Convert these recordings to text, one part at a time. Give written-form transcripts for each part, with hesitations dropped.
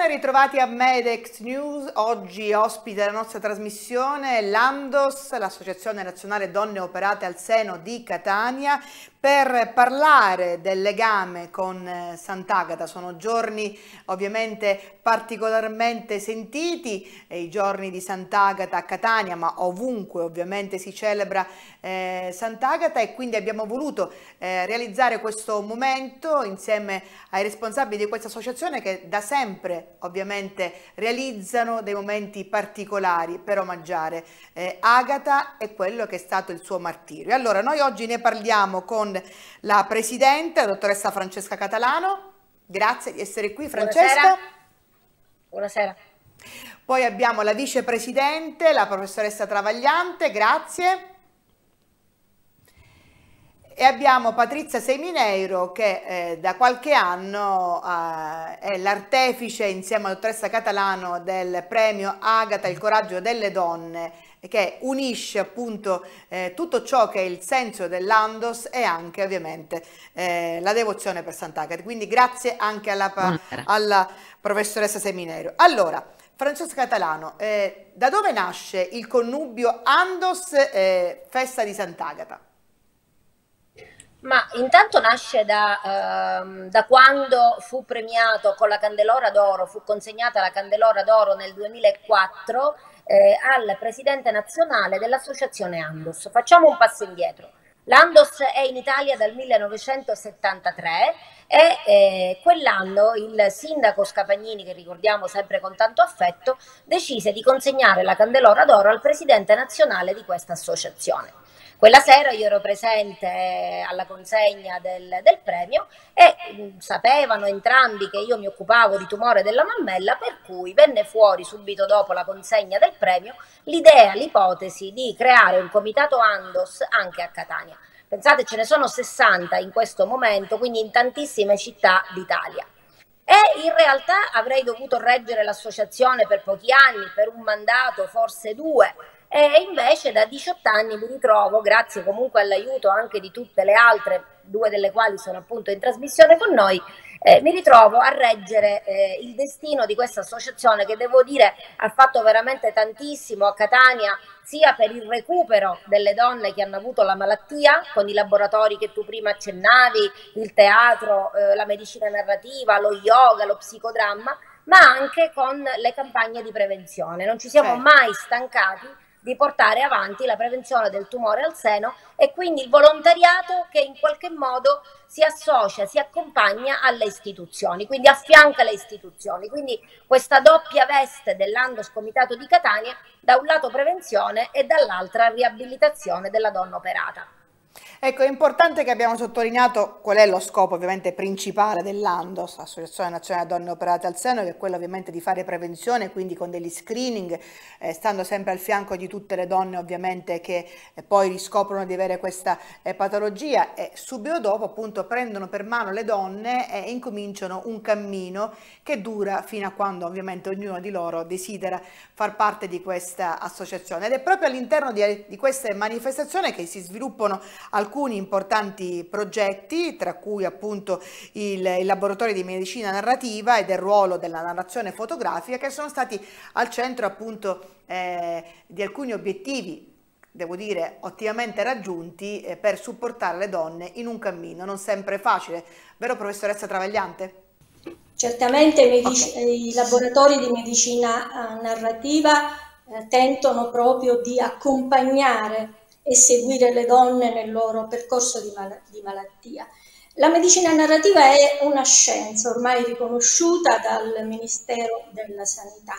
ritrovati a Medex News. Oggi ospita la nostra trasmissione l'Andos, l'Associazione Nazionale Donne Operate al Seno di Catania, per parlare del legame con Sant'Agata. Sono giorni ovviamente particolarmente sentiti, i giorni di Sant'Agata a Catania, ma ovunque ovviamente si celebra Sant'Agata, e quindi abbiamo voluto realizzare questo momento insieme ai responsabili di questa associazione, che da sempre ovviamente realizzano dei momenti particolari per omaggiare Agata e quello che è stato il suo martirio. Allora, noi oggi ne parliamo con la presidente, la dottoressa Francesca Catalano. Grazie di essere qui, Francesca. Buonasera. Buonasera. Poi abbiamo la vicepresidente, la professoressa Travagliante, grazie. E abbiamo Patrizia Semineiro, che da qualche anno è l'artefice, insieme alla dottoressa Catalano, del premio Agata, il coraggio delle donne, che unisce appunto tutto ciò che è il senso dell'Andos e anche ovviamente la devozione per Sant'Agata. Quindi grazie anche alla professoressa Semineiro. Allora, Francesca Catalano, da dove nasce il connubio Andos Festa di Sant'Agata? Ma intanto nasce da quando fu premiato con la Candelora d'Oro, fu consegnata la Candelora d'Oro nel 2004 al presidente nazionale dell'associazione Andos. Facciamo un passo indietro. L'Andos è in Italia dal 1973 e quell'anno il sindaco Scapagnini, che ricordiamo sempre con tanto affetto, decise di consegnare la Candelora d'Oro al presidente nazionale di questa associazione. Quella sera io ero presente alla consegna del premio e sapevano entrambi che io mi occupavo di tumore della mammella, per cui venne fuori subito dopo la consegna del premio l'idea, l'ipotesi di creare un comitato Andos anche a Catania. Pensate, ce ne sono 60 in questo momento, quindi in tantissime città d'Italia. E in realtà avrei dovuto reggere l'associazione per pochi anni, per un mandato, forse due. E invece da 18 anni mi ritrovo, grazie comunque all'aiuto anche di tutte le altre, due delle quali sono appunto in trasmissione con noi, mi ritrovo a reggere il destino di questa associazione, che devo dire ha fatto veramente tantissimo a Catania, sia per il recupero delle donne che hanno avuto la malattia, con i laboratori che tu prima accennavi, il teatro, la medicina narrativa, lo yoga, lo psicodramma, ma anche con le campagne di prevenzione. Non ci siamo mai stancati di portare avanti la prevenzione del tumore al seno e quindi il volontariato che in qualche modo si associa, si accompagna alle istituzioni, quindi affianca le istituzioni. Quindi questa doppia veste dell'Andos Comitato di Catania, da un lato prevenzione e dall'altra riabilitazione della donna operata. Ecco, è importante che abbiamo sottolineato qual è lo scopo ovviamente principale dell'Andos, Associazione Nazionale Donne Operate al Seno, che è quello ovviamente di fare prevenzione, quindi con degli screening, stando sempre al fianco di tutte le donne ovviamente che poi riscoprono di avere questa patologia, e subito dopo appunto prendono per mano le donne e incominciano un cammino che dura fino a quando ovviamente ognuno di loro desidera far parte di questa associazione. Ed è proprio all'interno di queste manifestazioni che si sviluppano alcuni importanti progetti, tra cui appunto il laboratorio di medicina narrativa e del ruolo della narrazione fotografica, che sono stati al centro appunto di alcuni obiettivi, devo dire ottimamente raggiunti, per supportare le donne in un cammino non sempre facile, vero professoressa Travagliante? Certamente i laboratori di medicina narrativa tentano proprio di accompagnare e seguire le donne nel loro percorso di malattia. La medicina narrativa è una scienza ormai riconosciuta dal Ministero della Sanità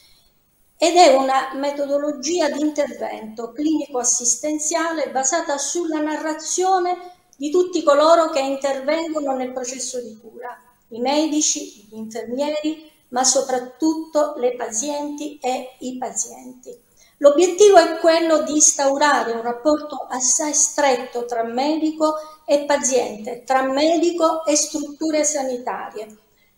ed è una metodologia di intervento clinico-assistenziale basata sulla narrazione di tutti coloro che intervengono nel processo di cura, i medici, gli infermieri, ma soprattutto le pazienti e i pazienti. L'obiettivo è quello di instaurare un rapporto assai stretto tra medico e paziente, tra medico e strutture sanitarie,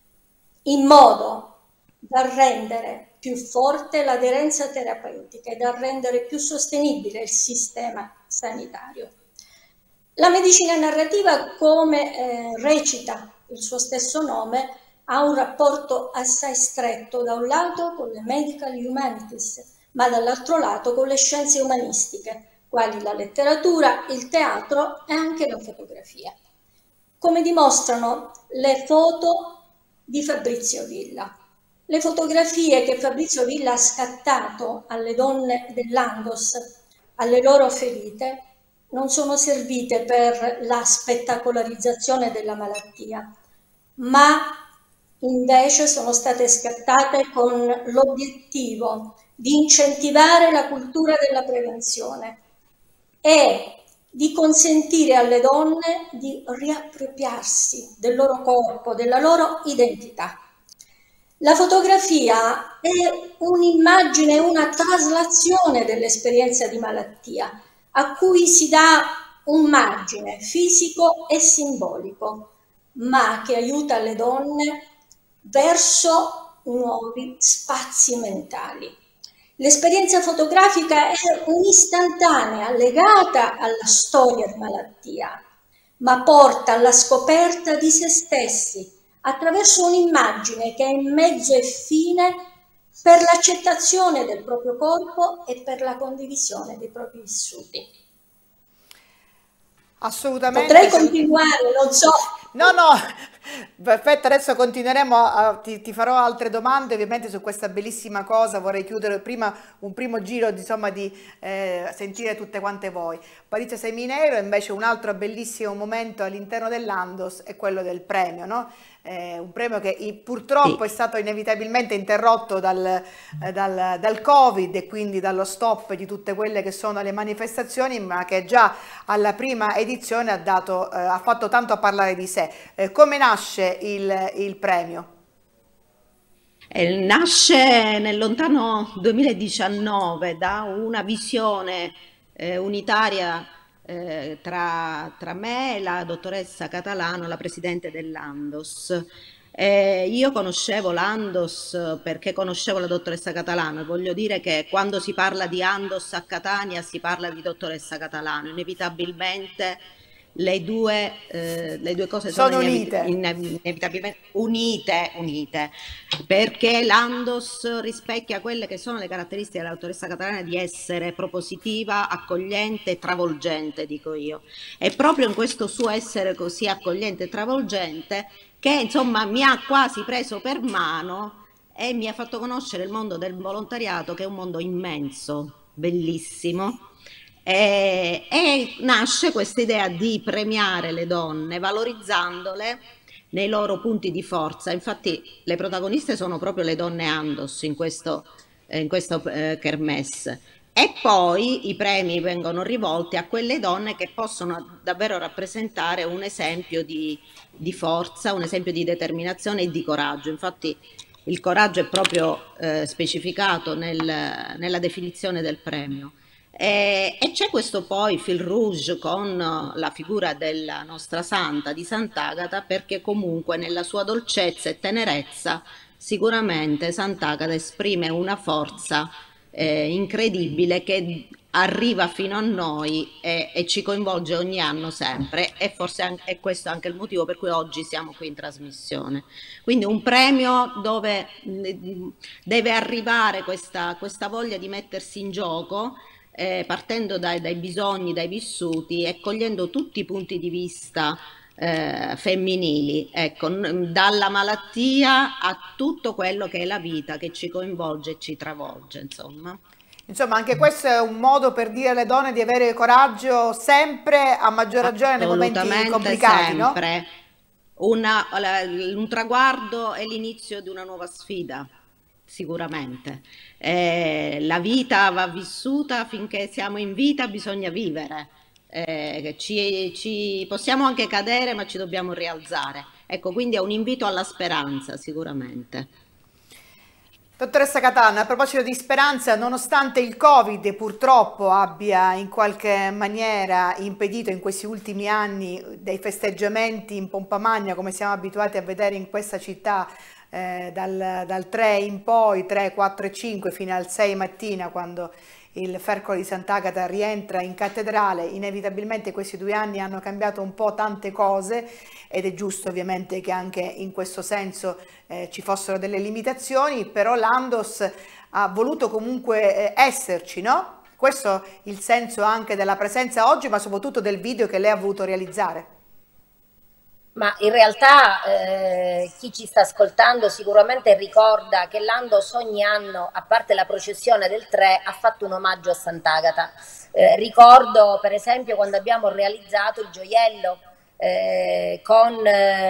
in modo da rendere più forte l'aderenza terapeutica e da rendere più sostenibile il sistema sanitario. La medicina narrativa, come recita il suo stesso nome, ha un rapporto assai stretto da un lato con le medical humanities, ma dall'altro lato con le scienze umanistiche, quali la letteratura, il teatro e anche la fotografia, come dimostrano le foto di Fabrizio Villa. Le fotografie che Fabrizio Villa ha scattato alle donne dell'Andos, alle loro ferite, non sono servite per la spettacolarizzazione della malattia, ma invece sono state scattate con l'obiettivo di incentivare la cultura della prevenzione e di consentire alle donne di riappropriarsi del loro corpo, della loro identità. La fotografia è un'immagine, una traslazione dell'esperienza di malattia, a cui si dà un margine fisico e simbolico, ma che aiuta le donne verso nuovi spazi mentali. L'esperienza fotografica è un'istantanea legata alla storia di malattia, ma porta alla scoperta di se stessi attraverso un'immagine che è mezzo e fine per l'accettazione del proprio corpo e per la condivisione dei propri vissuti. Assolutamente. Potrei continuare, non so. No, perfetto, adesso continueremo, ti farò altre domande ovviamente su questa bellissima cosa. Vorrei chiudere prima un primo giro, insomma, di sentire tutte quante voi. Patrizia Seminero, invece un altro bellissimo momento all'interno dell'Andos è quello del premio, no? Un premio che purtroppo è stato inevitabilmente interrotto dal Covid e quindi dallo stop di tutte quelle che sono le manifestazioni, ma che già alla prima edizione ha fatto tanto a parlare di sé. Come nasce il premio? Nasce nel lontano 2019 da una visione unitaria tra me e la dottoressa Catalano, la presidente dell'Andos. Io conoscevo l'Andos perché conoscevo la dottoressa Catalano e voglio dire che quando si parla di Andos a Catania si parla di dottoressa Catalano, inevitabilmente le due cose sono inevitabilmente unite, perché l'Andos rispecchia quelle che sono le caratteristiche della dottoressa Catalana di essere propositiva, accogliente e travolgente, dico io. E proprio in questo suo essere così accogliente e travolgente che insomma mi ha quasi preso per mano e mi ha fatto conoscere il mondo del volontariato, che è un mondo immenso, bellissimo. E nasce questa idea di premiare le donne valorizzandole nei loro punti di forza. Infatti le protagoniste sono proprio le donne Andos in questo kermesse. E poi i premi vengono rivolti a quelle donne che possono davvero rappresentare un esempio di forza, un esempio di determinazione e di coraggio. Infatti il coraggio è proprio specificato nella definizione del premio. E c'è questo poi fil rouge con la figura della nostra santa di Sant'Agata, perché comunque nella sua dolcezza e tenerezza sicuramente Sant'Agata esprime una forza incredibile che arriva fino a noi e ci coinvolge ogni anno sempre, e forse è questo anche il motivo per cui oggi siamo qui in trasmissione. Quindi un premio dove deve arrivare questa voglia di mettersi in gioco, partendo dai bisogni, dai vissuti e cogliendo tutti i punti di vista femminili, ecco, dalla malattia a tutto quello che è la vita che ci coinvolge e ci travolge, insomma. Insomma, anche questo è un modo per dire alle donne di avere coraggio sempre, a maggior ragione nei momenti complicati, sempre. No? Un traguardo è l'inizio di una nuova sfida. Sicuramente. La vita va vissuta, finché siamo in vita bisogna vivere. Possiamo anche cadere, ma ci dobbiamo rialzare. Ecco, quindi è un invito alla speranza, sicuramente. Dottoressa Catalano, a proposito di speranza, nonostante il Covid purtroppo abbia in qualche maniera impedito in questi ultimi anni dei festeggiamenti in pompa magna come siamo abituati a vedere in questa città, dal 3 in poi, 3, 4 e 5 fino al 6 mattina, quando il Fercolo di Sant'Agata rientra in cattedrale. Inevitabilmente questi 2 anni hanno cambiato un po' tante cose ed è giusto ovviamente che anche in questo senso ci fossero delle limitazioni, però l'Andos ha voluto comunque esserci, no? Questo è il senso anche della presenza oggi, ma soprattutto del video che lei ha voluto realizzare. Ma in realtà chi ci sta ascoltando sicuramente ricorda che l'Andos ogni anno, a parte la processione del 3, ha fatto un omaggio a Sant'Agata. Ricordo per esempio quando abbiamo realizzato il gioiello con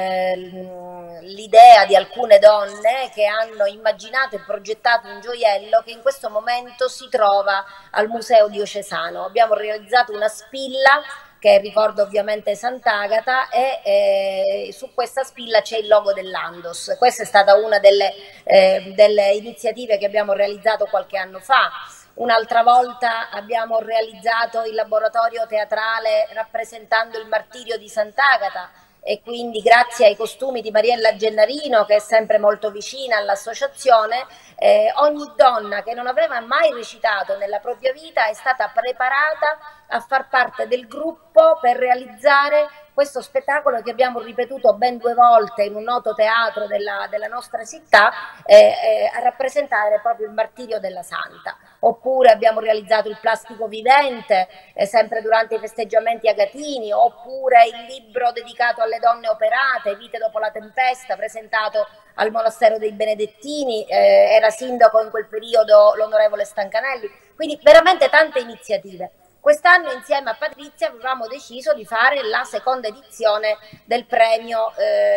l'idea di alcune donne che hanno immaginato e progettato un gioiello che in questo momento si trova al Museo Diocesano. Abbiamo realizzato una spilla che ricorda ovviamente Sant'Agata e su questa spilla c'è il logo dell'Andos. Questa è stata una delle iniziative che abbiamo realizzato qualche anno fa. Un'altra volta abbiamo realizzato il laboratorio teatrale rappresentando il martirio di Sant'Agata e quindi grazie ai costumi di Mariella Gennarino, che è sempre molto vicina all'associazione, ogni donna che non aveva mai recitato nella propria vita è stata preparata a far parte del gruppo per realizzare questo spettacolo che abbiamo ripetuto ben 2 volte in un noto teatro della nostra città a rappresentare proprio il martirio della Santa. Oppure abbiamo realizzato il plastico vivente sempre durante i festeggiamenti agatini, oppure il libro dedicato alle donne operate, Vite dopo la tempesta, presentato al monastero dei Benedettini, era sindaco in quel periodo l'onorevole Stancanelli, quindi veramente tante iniziative. Quest'anno insieme a Patrizia avevamo deciso di fare la seconda edizione del premio,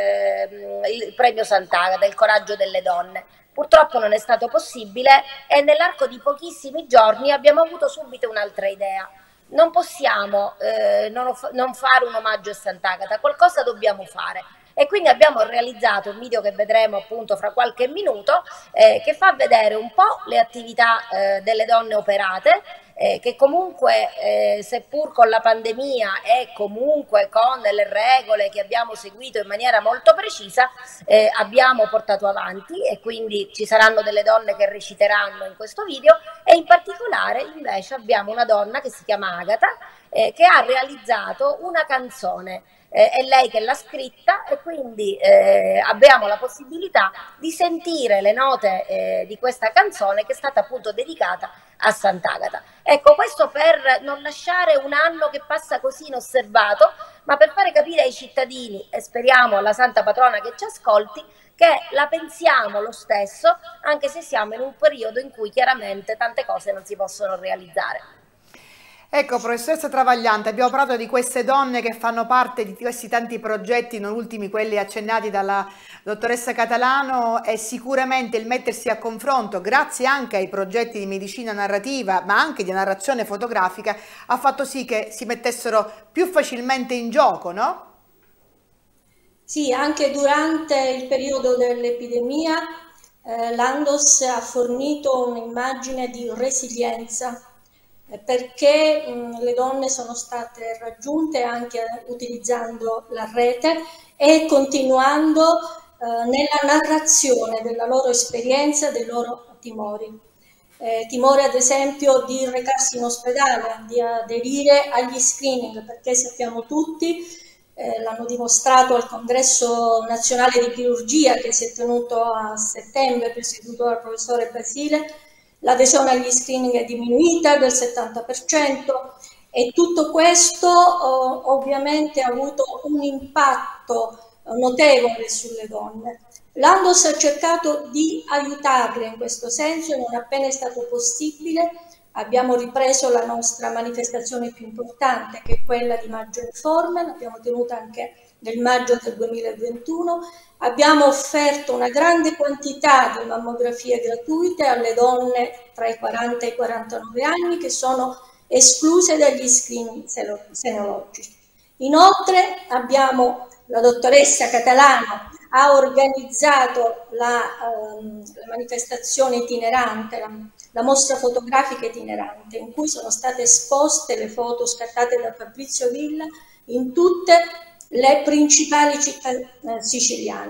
il premio Sant'Agata, il coraggio delle donne. Purtroppo non è stato possibile e nell'arco di pochissimi giorni abbiamo avuto subito un'altra idea. Non possiamo non fare un omaggio a Sant'Agata, qualcosa dobbiamo fare. E quindi abbiamo realizzato un video che vedremo appunto fra qualche minuto che fa vedere un po' le attività delle donne operate che comunque seppur con la pandemia e comunque con le regole che abbiamo seguito in maniera molto precisa abbiamo portato avanti e quindi ci saranno delle donne che reciteranno in questo video e in particolare invece abbiamo una donna che si chiama Agata che ha realizzato una canzone. È lei che l'ha scritta e quindi abbiamo la possibilità di sentire le note di questa canzone che è stata appunto dedicata a Sant'Agata. Ecco, questo per non lasciare un anno che passa così inosservato, ma per fare capire ai cittadini e speriamo alla Santa Patrona che ci ascolti che la pensiamo lo stesso, anche se siamo in un periodo in cui chiaramente tante cose non si possono realizzare. Ecco, professoressa Travagliante, abbiamo parlato di queste donne che fanno parte di questi tanti progetti, non ultimi quelli accennati dalla dottoressa Catalano, e sicuramente il mettersi a confronto, grazie anche ai progetti di medicina narrativa, ma anche di narrazione fotografica, ha fatto sì che si mettessero più facilmente in gioco, no? Sì, anche durante il periodo dell'epidemia l'Andos ha fornito un'immagine di resilienza perché le donne sono state raggiunte anche utilizzando la rete e continuando nella narrazione della loro esperienza, dei loro timori. Timore ad esempio di recarsi in ospedale, di aderire agli screening, perché sappiamo tutti, l'hanno dimostrato al Congresso Nazionale di Chirurgia che si è tenuto a settembre, presieduto dal professore Basile, l'adesione agli screening è diminuita del 70% e tutto questo ovviamente ha avuto un impatto notevole sulle donne. L'Andos ha cercato di aiutarle in questo senso e non appena è stato possibile abbiamo ripreso la nostra manifestazione più importante che è quella di Maggio Informe, l'abbiamo tenuta anche nel maggio del 2021. Abbiamo offerto una grande quantità di mammografie gratuite alle donne tra i 40 e i 49 anni che sono escluse dagli screening senologici. Inoltre abbiamo la dottoressa Catalano ha organizzato la manifestazione itinerante, la mostra fotografica itinerante in cui sono state esposte le foto scattate da Fabrizio Villa in tutte le principali città siciliane.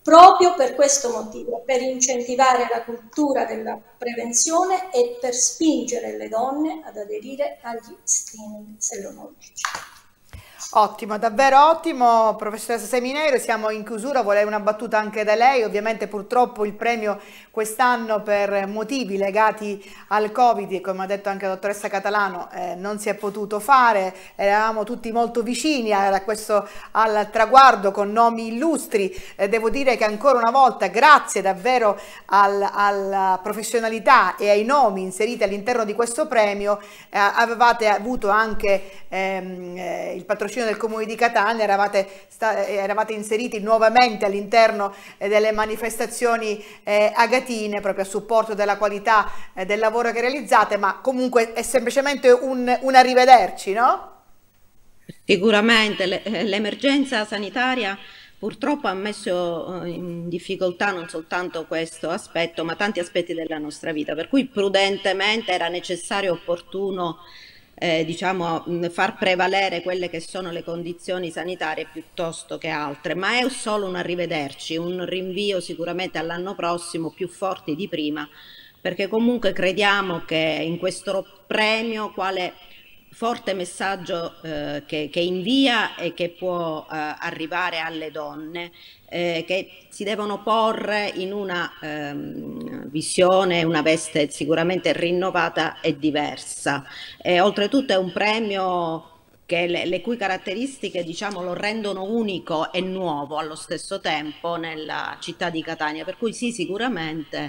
proprio per questo motivo, per incentivare la cultura della prevenzione e per spingere le donne ad aderire agli screening serologici. Ottimo, davvero ottimo, professoressa Seminero, siamo in chiusura, vorrei una battuta anche da lei. Ovviamente purtroppo il premio quest'anno per motivi legati al Covid, e come ha detto anche la dottoressa Catalano, non si è potuto fare, eravamo tutti molto vicini al traguardo con nomi illustri. Devo dire che ancora una volta grazie davvero alla professionalità e ai nomi inseriti all'interno di questo premio, avevate avuto anche il patrocinio del Comune di Catania, eravate inseriti nuovamente all'interno delle manifestazioni agatine proprio a supporto della qualità del lavoro che realizzate, ma comunque è semplicemente un arrivederci, no? Sicuramente l'emergenza sanitaria purtroppo ha messo in difficoltà non soltanto questo aspetto, ma tanti aspetti della nostra vita, per cui prudentemente era necessario e opportuno diciamo, far prevalere quelle che sono le condizioni sanitarie piuttosto che altre, ma è solo un arrivederci, un rinvio sicuramente all'anno prossimo più forti di prima, perché comunque crediamo che in questo premio quale forte messaggio che invia e che può arrivare alle donne, che si devono porre in una visione, una veste sicuramente rinnovata e diversa. Oltretutto è un premio che le cui caratteristiche, diciamo, lo rendono unico e nuovo allo stesso tempo nella città di Catania, per cui sì, sicuramente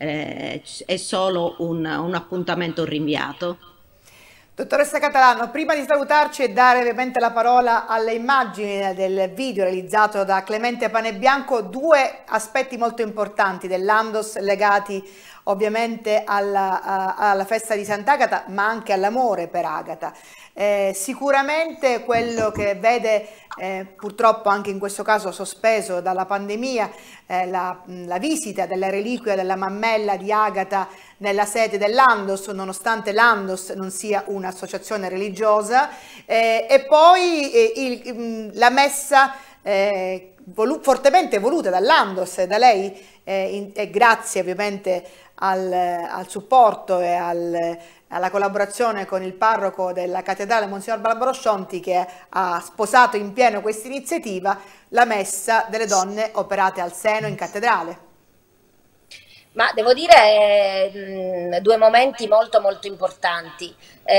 è solo un appuntamento rinviato. Dottoressa Catalano, prima di salutarci e dare ovviamente la parola alle immagini del video realizzato da Clemente Panebianco, due aspetti molto importanti dell'Andos legati ovviamente alla festa di Sant'Agata, ma anche all'amore per Agata. Sicuramente quello che vede purtroppo anche in questo caso sospeso dalla pandemia la visita della reliquia della mammella di Agata nella sede dell'Andos, nonostante l'Andos non sia un'associazione religiosa, e poi la messa fortemente voluta dall'Andos e da lei, e grazie ovviamente al supporto e alla collaborazione con il parroco della cattedrale Monsignor Barbaro Scionti, che ha sposato in pieno questa iniziativa, la messa delle donne operate al seno in cattedrale. Ma devo dire due momenti molto molto importanti.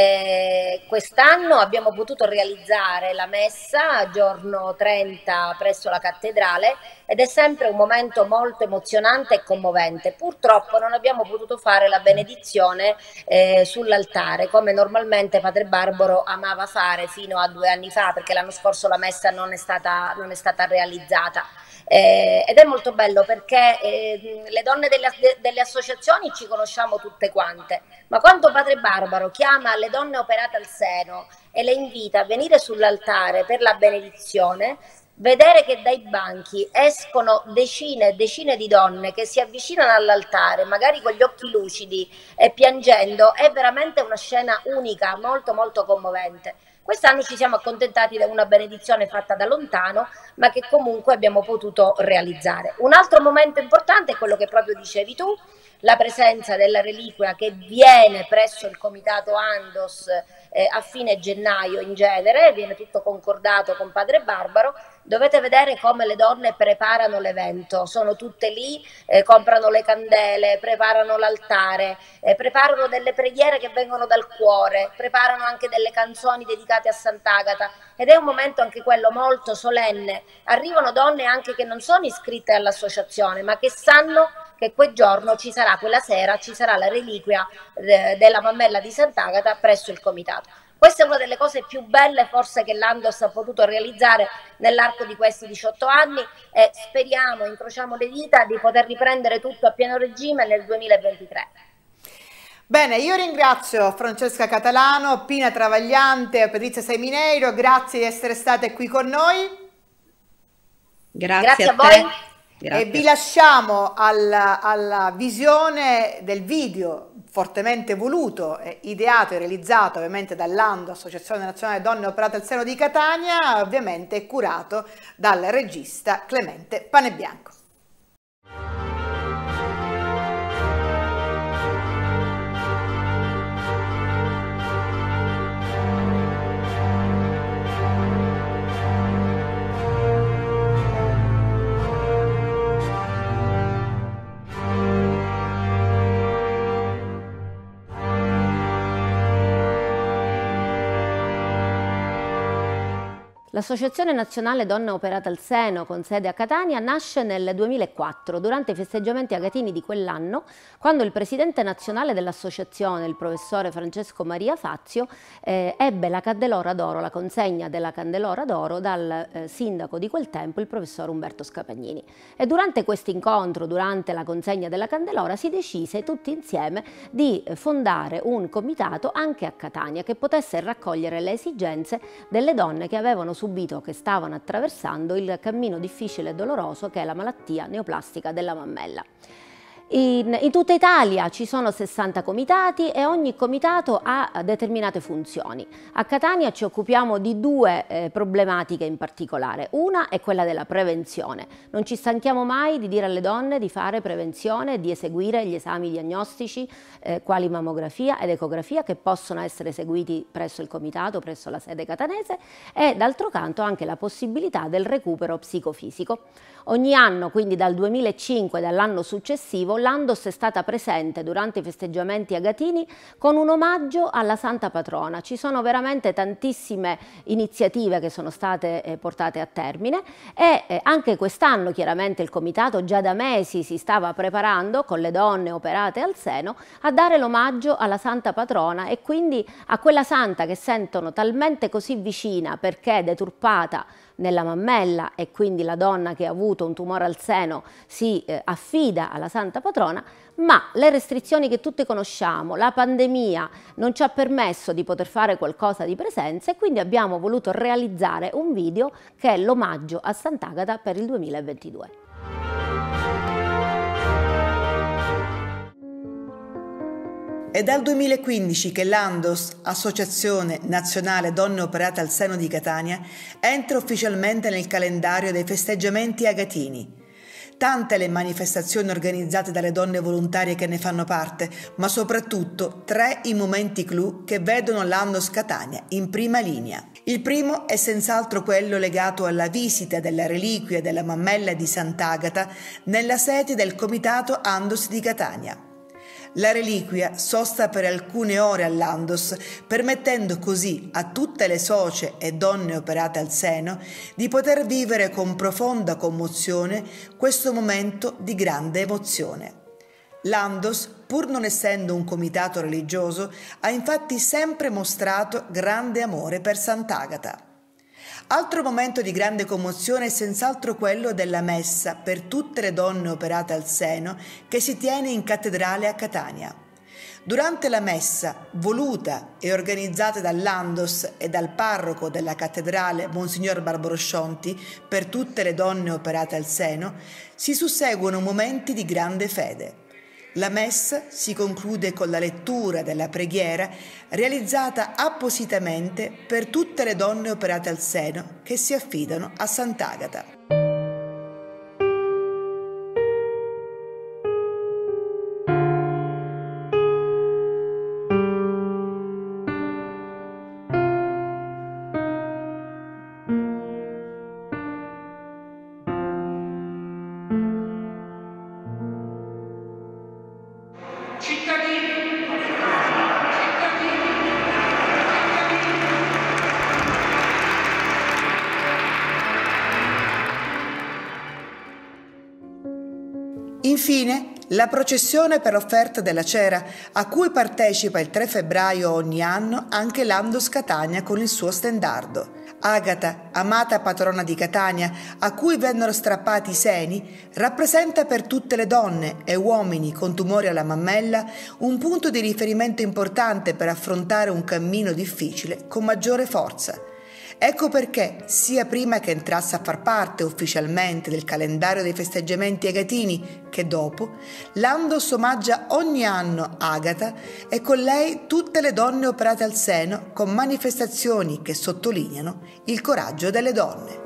Quest'anno abbiamo potuto realizzare la messa giorno 30 presso la cattedrale ed è sempre un momento molto emozionante e commovente. Purtroppo non abbiamo potuto fare la benedizione sull'altare come normalmente Padre Barbaro amava fare fino a 2 anni fa, perché l'anno scorso la messa non è stata realizzata. Ed è molto bello perché le donne delle associazioni ci conosciamo tutte quante, ma quando Padre Barbaro chiama le donne operate al seno e le invita a venire sull'altare per la benedizione, vedere che dai banchi escono decine e decine di donne che si avvicinano all'altare, magari con gli occhi lucidi e piangendo, è veramente una scena unica, molto molto commovente. Quest'anno ci siamo accontentati di una benedizione fatta da lontano, ma che comunque abbiamo potuto realizzare. Un altro momento importante è quello che proprio dicevi tu, la presenza della reliquia che viene presso il comitato Andos a fine gennaio in genere, viene tutto concordato con Padre Barbaro. Dovete vedere come le donne preparano l'evento, sono tutte lì, comprano le candele, preparano l'altare, preparano delle preghiere che vengono dal cuore, preparano anche delle canzoni dedicate a Sant'Agata ed è un momento anche quello molto solenne. Arrivano donne anche che non sono iscritte all'associazione ma che sanno che quel giorno ci sarà, quella sera ci sarà la reliquia della mammella di Sant'Agata presso il comitato. Questa è una delle cose più belle forse che l'Andos ha potuto realizzare nell'arco di questi 18 anni e speriamo, incrociamo le dita, di poter riprendere tutto a pieno regime nel 2023. Bene, io ringrazio Francesca Catalano, Pina Travagliante e Patrizia Seminero, grazie di essere state qui con noi. Grazie a voi. Grazie. E vi lasciamo alla visione del video fortemente voluto, ideato e realizzato ovviamente dall'ANDO, Associazione Nazionale Donne Operate al Seno di Catania, ovviamente curato dal regista Clemente Panebianco. L'Associazione Nazionale Donne Operate al Seno, con sede a Catania, nasce nel 2004, durante i festeggiamenti agatini di quell'anno, quando il presidente nazionale dell'associazione, il professore Francesco Maria Fazio, ebbe la Candelora d'Oro, la consegna della Candelora d'Oro dal sindaco di quel tempo, il professor Umberto Scapagnini. E durante questo incontro, durante la consegna della Candelora, si decise tutti insieme di fondare un comitato anche a Catania che potesse raccogliere le esigenze delle donne che avevano subito, che stavano attraversando il cammino difficile e doloroso che è la malattia neoplastica della mammella. In tutta Italia ci sono 60 comitati e ogni comitato ha determinate funzioni. A Catania ci occupiamo di due problematiche in particolare. Una è quella della prevenzione. Non ci stanchiamo mai di dire alle donne di fare prevenzione e di eseguire gli esami diagnostici quali mammografia ed ecografia, che possono essere eseguiti presso il comitato, presso la sede catanese, e d'altro canto anche la possibilità del recupero psicofisico. Ogni anno, quindi dal 2005 e dall'anno successivo, l'Andos è stata presente durante i festeggiamenti agatini con un omaggio alla Santa Patrona. Ci sono veramente tantissime iniziative che sono state portate a termine e anche quest'anno chiaramente il comitato già da mesi si stava preparando con le donne operate al seno a dare l'omaggio alla Santa Patrona e quindi a quella santa che sentono talmente così vicina perché deturpata nella mammella, e quindi la donna che ha avuto un tumore al seno si affida alla Santa Patrona, ma le restrizioni che tutti conosciamo, la pandemia non ci ha permesso di poter fare qualcosa di presenza e quindi abbiamo voluto realizzare un video che è l'omaggio a Sant'Agata per il 2022. È dal 2015 che l'Andos, Associazione Nazionale Donne Operate al Seno di Catania, entra ufficialmente nel calendario dei festeggiamenti agatini. Tante le manifestazioni organizzate dalle donne volontarie che ne fanno parte, ma soprattutto 3 i momenti clou che vedono l'Andos Catania in prima linea. Il primo è senz'altro quello legato alla visita della reliquia della mammella di Sant'Agata nella sede del Comitato Andos di Catania. La reliquia sosta per alcune ore all'Andos, permettendo così a tutte le socie e donne operate al seno di poter vivere con profonda commozione questo momento di grande emozione. L'Andos, pur non essendo un comitato religioso, ha infatti sempre mostrato grande amore per Sant'Agata. Altro momento di grande commozione è senz'altro quello della messa per tutte le donne operate al seno che si tiene in cattedrale a Catania. Durante la messa, voluta e organizzata dall'Andos e dal parroco della cattedrale Monsignor Barbaroscionti per tutte le donne operate al seno, si susseguono momenti di grande fede. La messa si conclude con la lettura della preghiera realizzata appositamente per tutte le donne operate al seno che si affidano a Sant'Agata. Infine, la processione per offerta della cera, a cui partecipa il 3 febbraio ogni anno anche l'Andos Catania con il suo stendardo. Agata, amata patrona di Catania, a cui vennero strappati i seni, rappresenta per tutte le donne e uomini con tumori alla mammella un punto di riferimento importante per affrontare un cammino difficile con maggiore forza. Ecco perché, sia prima che entrasse a far parte ufficialmente del calendario dei festeggiamenti agatini che dopo, l'Andos omaggia ogni anno Agata e con lei tutte le donne operate al seno con manifestazioni che sottolineano il coraggio delle donne.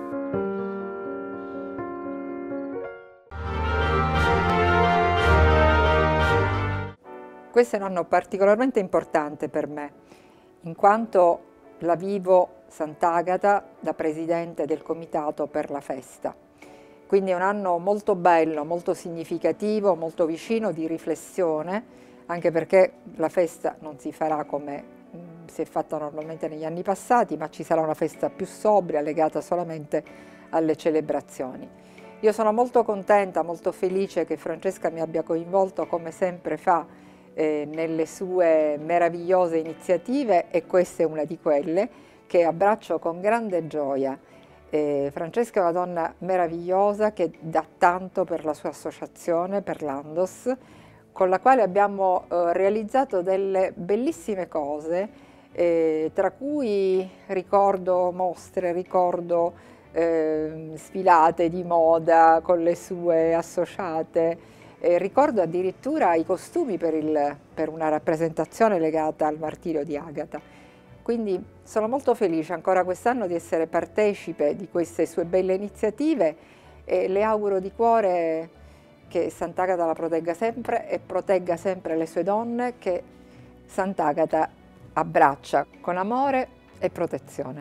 Questo è un anno particolarmente importante per me, in quanto la vivo Sant'Agata da presidente del comitato per la festa. Quindi è un anno molto bello, molto significativo, molto vicino di riflessione, anche perché la festa non si farà come si è fatta normalmente negli anni passati, ma ci sarà una festa più sobria legata solamente alle celebrazioni. Io sono molto contenta, molto felice che Francesca mi abbia coinvolto come sempre fa nelle sue meravigliose iniziative, e questa è una di quelle che abbraccio con grande gioia. Francesca è una donna meravigliosa che dà tanto per la sua associazione, per l'Andos, con la quale abbiamo realizzato delle bellissime cose, tra cui ricordo mostre, ricordo sfilate di moda con le sue associate, ricordo addirittura i costumi per una rappresentazione legata al martirio di Agata. Quindi sono molto felice ancora quest'anno di essere partecipe di queste sue belle iniziative e le auguro di cuore che Sant'Agata la protegga sempre e protegga sempre le sue donne, che Sant'Agata abbraccia con amore e protezione.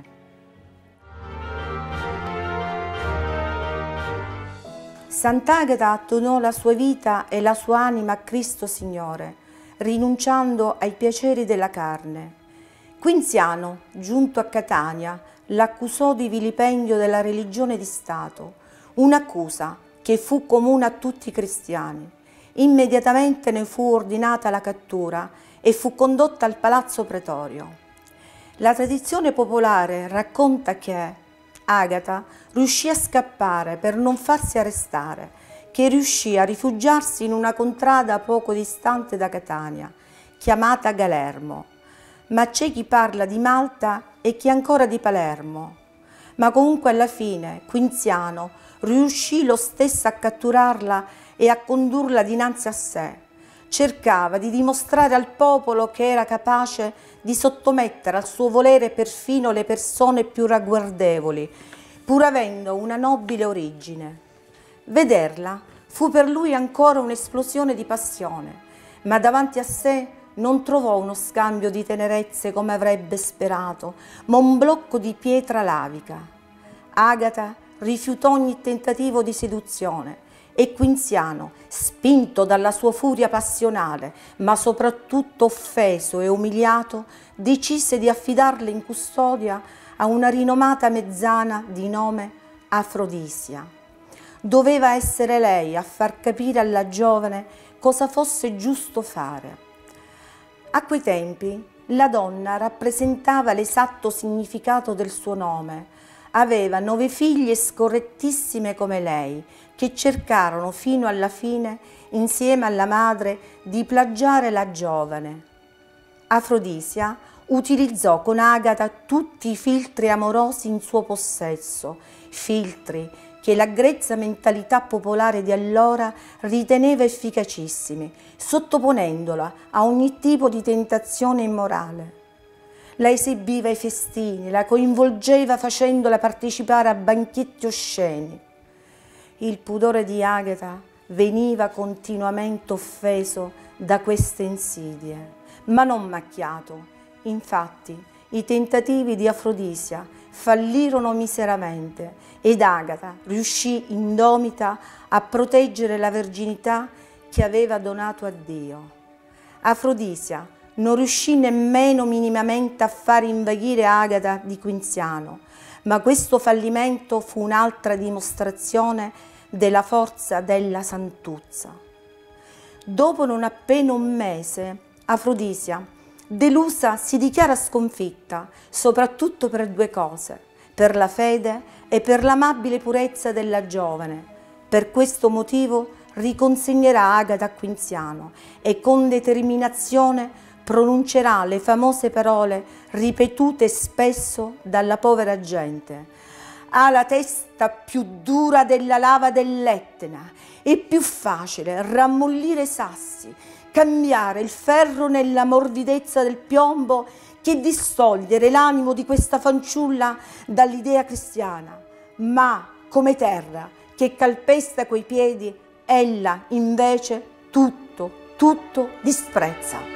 Sant'Agata donò la sua vita e la sua anima a Cristo Signore, rinunciando ai piaceri della carne. Quinziano, giunto a Catania, l'accusò di vilipendio della religione di Stato, un'accusa che fu comune a tutti i cristiani. Immediatamente ne fu ordinata la cattura e fu condotta al Palazzo Pretorio. La tradizione popolare racconta che Agata riuscì a scappare per non farsi arrestare, che riuscì a rifugiarsi in una contrada poco distante da Catania, chiamata Galermo. Ma c'è chi parla di Malta e chi ancora di Palermo. Ma comunque alla fine Quinziano riuscì lo stesso a catturarla e a condurla dinanzi a sé. Cercava di dimostrare al popolo che era capace di sottomettere al suo volere perfino le persone più ragguardevoli, pur avendo una nobile origine. Vederla fu per lui ancora un'esplosione di passione, ma davanti a sé non trovò uno scambio di tenerezze come avrebbe sperato, ma un blocco di pietra lavica. Agata rifiutò ogni tentativo di seduzione e Quinziano, spinto dalla sua furia passionale, ma soprattutto offeso e umiliato, decise di affidarla in custodia a una rinomata mezzana di nome Afrodisia. Doveva essere lei a far capire alla giovane cosa fosse giusto fare. A quei tempi la donna rappresentava l'esatto significato del suo nome. Aveva 9 figlie scorrettissime come lei, che cercarono fino alla fine, insieme alla madre, di plagiare la giovane. Afrodisia utilizzò con Agata tutti i filtri amorosi in suo possesso, filtri che la grezza mentalità popolare di allora riteneva efficacissimi, sottoponendola a ogni tipo di tentazione immorale. La esibiva ai festini, la coinvolgeva facendola partecipare a banchetti osceni. Il pudore di Agata veniva continuamente offeso da queste insidie, ma non macchiato. Infatti, i tentativi di Afrodisia fallirono miseramente ed Agata riuscì indomita a proteggere la verginità che aveva donato a Dio. Afrodisia non riuscì nemmeno minimamente a far invaghire Agata di Quinziano, ma questo fallimento fu un'altra dimostrazione della forza della santuzza. Dopo non appena un mese, Afrodisia, delusa, si dichiara sconfitta, soprattutto per 2 cose, per la fede e per l'amabile purezza della giovane. Per questo motivo riconsegnerà Agata a Quinziano e con determinazione pronuncerà le famose parole ripetute spesso dalla povera gente. Ha la testa più dura della lava dell'Etna, è più facile rammollire i sassi, cambiare il ferro nella morbidezza del piombo che distogliere l'animo di questa fanciulla dall'idea cristiana. Ma come terra che calpesta coi piedi, ella invece tutto disprezza.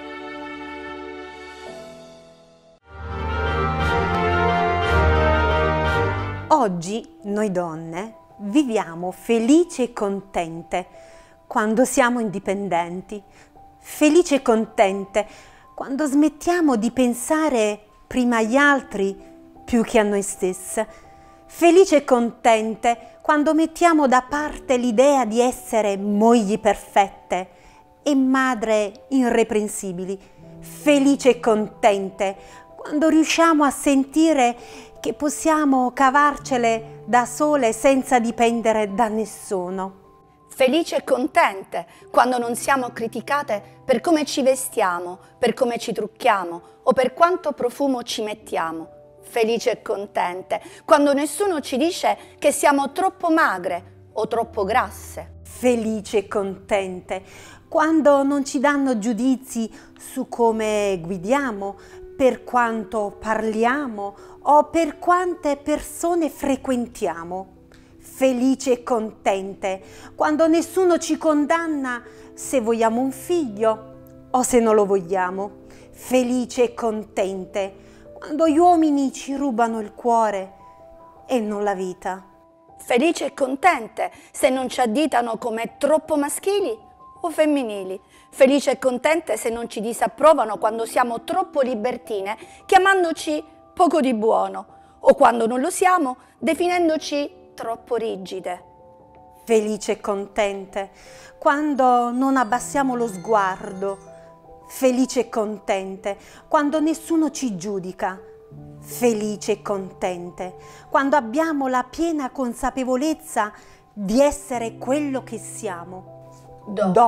Oggi noi donne viviamo felici e contente quando siamo indipendenti, felici e contente quando smettiamo di pensare prima agli altri più che a noi stesse. Felice e contente quando mettiamo da parte l'idea di essere mogli perfette e madre irreprensibili. Felice e contente quando riusciamo a sentire che possiamo cavarcele da sole senza dipendere da nessuno. Felice e contente quando non siamo criticate per come ci vestiamo, per come ci trucchiamo o per quanto profumo ci mettiamo. Felice e contente quando nessuno ci dice che siamo troppo magre o troppo grasse. Felice e contente quando non ci danno giudizi su come guidiamo, per quanto parliamo o per quante persone frequentiamo. Felice e contente quando nessuno ci condanna se vogliamo un figlio o se non lo vogliamo. Felice e contente quando gli uomini ci rubano il cuore e non la vita. Felice e contente se non ci additano come troppo maschili o femminili. Felice e contente se non ci disapprovano quando siamo troppo libertine, chiamandoci poco di buono, o quando non lo siamo, definendoci troppo rigide. Felice e contente quando non abbassiamo lo sguardo. Felice e contente quando nessuno ci giudica. Felice e contente quando abbiamo la piena consapevolezza di essere quello che siamo.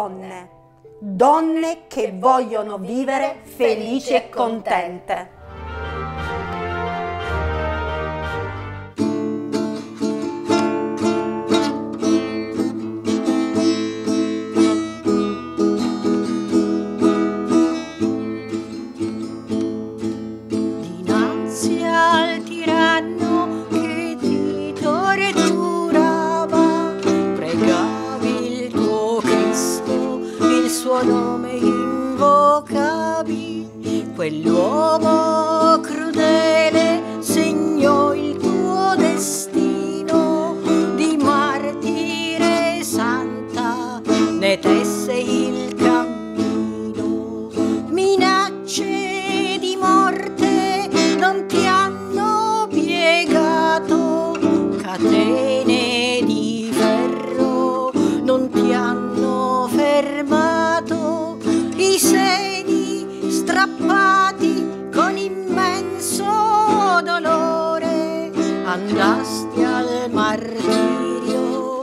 Donne che vogliono vivere felice e contente. Dinanzi al tiranno che ti torturava, pregavi il tuo Cristo, il suo nome invocavi. Quell'uomo crudele segnò il tuo destino, di martire santa ne tesse il cammino. Minacce di morte non ti hanno piegato, catene di ferro non ti hanno fermato, i seni strappati con immenso dolore, andasti al martirio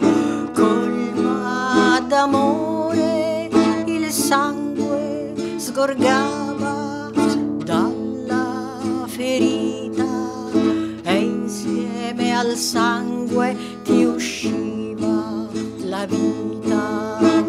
colma d'amore, il sangue sgorgava dalla ferita e insieme al sangue ti usciva la vita.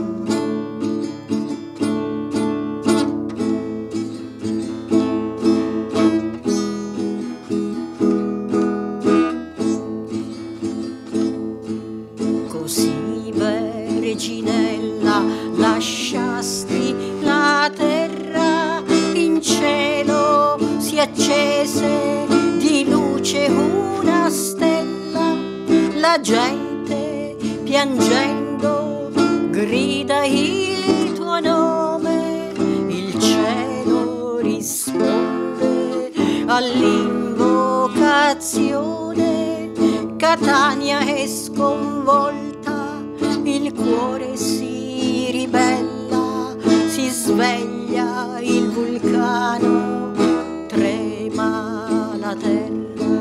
Così, Verginella, lasciasti la terra, in cielo si accese di luce una stella, la gente piangendo grida il tuo nome, il cielo risponde all'invocazione, Catania è sconvolta, il cuore si ribella, si sveglia il vulcano, trema la terra.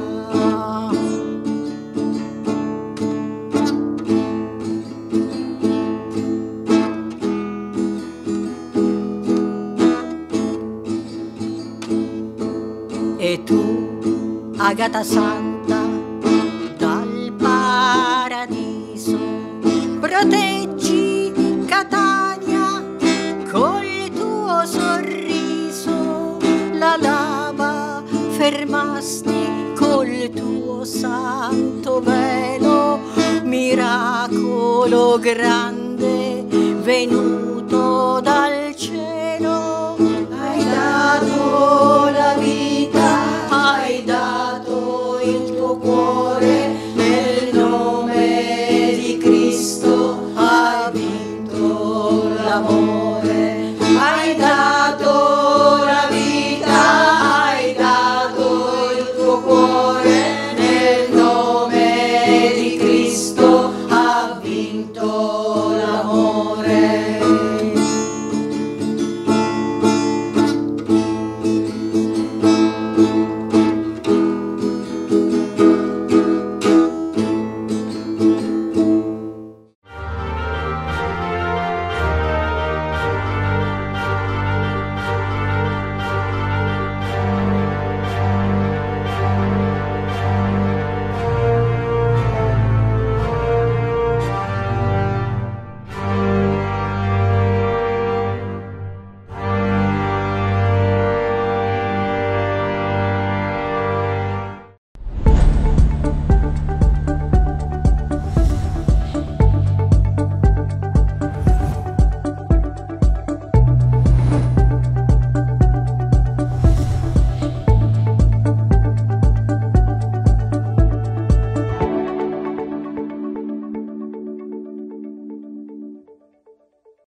E tu, Agata Santa, dal paradiso, proteggi Catania col tuo sorriso, la lava fermasti col tuo santo velo, miracolo grande venuto dal